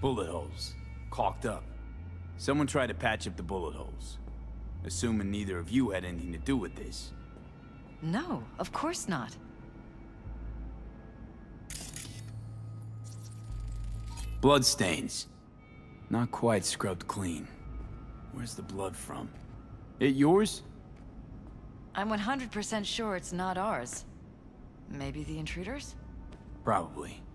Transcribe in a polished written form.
Bullet holes. Caulked up. Someone tried to patch up the bullet holes. Assuming neither of you had anything to do with this. No, of course not. Bloodstains. Not quite scrubbed clean. Where's the blood from? It yours? I'm 100% sure it's not ours. Maybe the intruders? Probably.